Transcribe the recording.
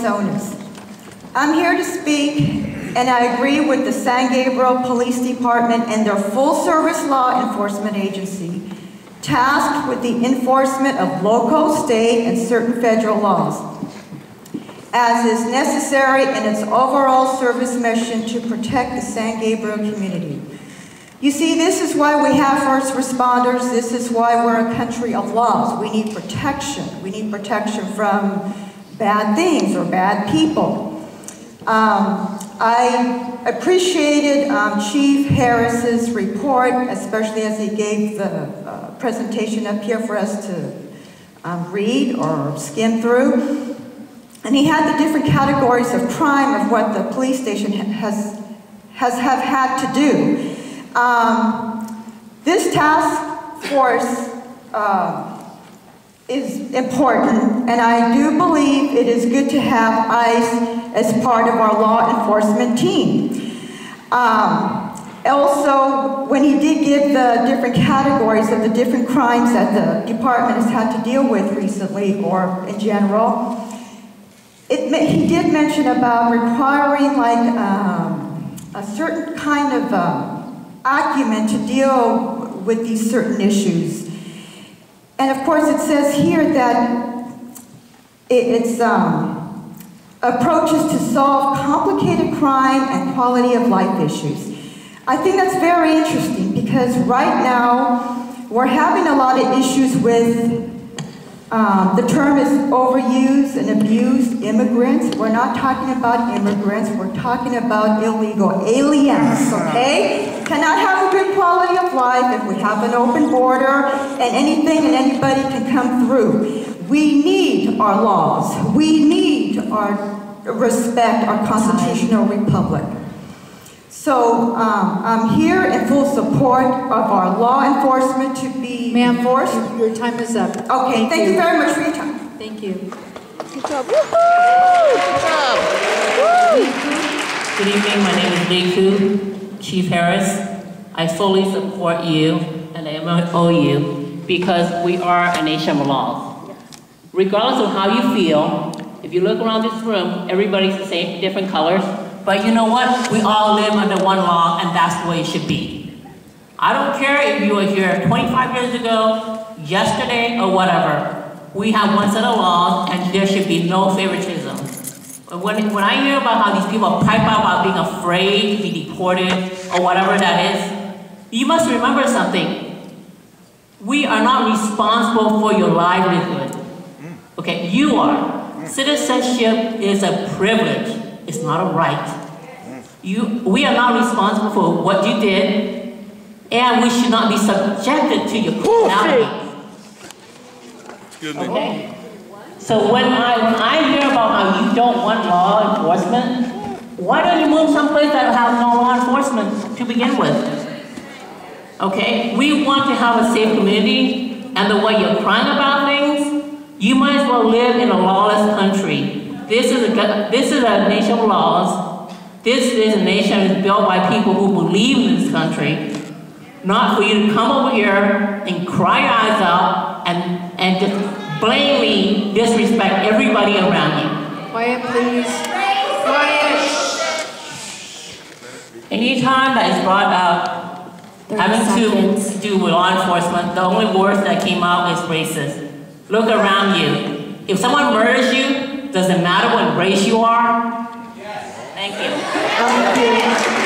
Masonis. I'm here to speak, and I agree with the San Gabriel Police Department and their full-service law enforcement agency, tasked with the enforcement of local, state, and certain federal laws, as is necessary in its overall service mission to protect the San Gabriel community. You see, this is why we have first responders. This is why we're a country of laws. We need protection. We need protection from bad things or bad people. I appreciated Chief Harris's report, especially as he gave the presentation up here for us to read or skim through. And he had the different categories of crime of what the police station has had to do. This task force is important, and I do believe it is good to have ICE as part of our law enforcement team. Also, when he did give the different categories of the different crimes that the department has had to deal with recently or in general, he did mention about requiring like a certain kind of acumen to deal with these certain issues. And of course it says here that it's approaches to solve complicated crime and quality of life issues. I think that's very interesting because right now we're having a lot of issues with the term is overused and abused immigrants. We're not talking about immigrants, we're talking about illegal aliens, okay? Cannot have a good quality of life if we have an open border and anything and anybody can come through. We need our laws. We need our respect our constitutional republic. So I'm here in full support of our law enforcement to be enforced. Your time is up. Okay, thank you very much for your time. Thank you. Good job. Woo-hoo! Good job. Woo! Good evening, my name is Lee Chief Harris. I fully support you and I owe you because we are a nation of laws. Regardless of how you feel, if you look around this room, everybody's the same, different colors. But you know what? We all live under one law, and that's the way it should be. I don't care if you were here 25 years ago, yesterday, or whatever. We have one set of laws, and there should be no favoritism. When I hear about how these people pipe out about being afraid to be deported, or whatever that is, you must remember something. We are not responsible for your livelihood. Okay, you are. Citizenship is a privilege. It's not a right. We are not responsible for what you did, and we should not be subjected to your criminality. Excuse me. Okay? So when I hear about how you don't want law enforcement, why don't you move someplace that has no law enforcement to begin with? Okay? We want to have a safe community, and the way you're crying about things, you might as well live in a lawless country. This is a nation of laws. This is a nation that is built by people who believe in this country. Not for you to come over here and cry your eyes out and just blatantly disrespect everybody around you. Quiet, please. Quiet. Anytime that is brought up having to do with law enforcement, the only words that came out is racist. Look around you. If someone murders you, does it matter what race you are? Yes. Thank you.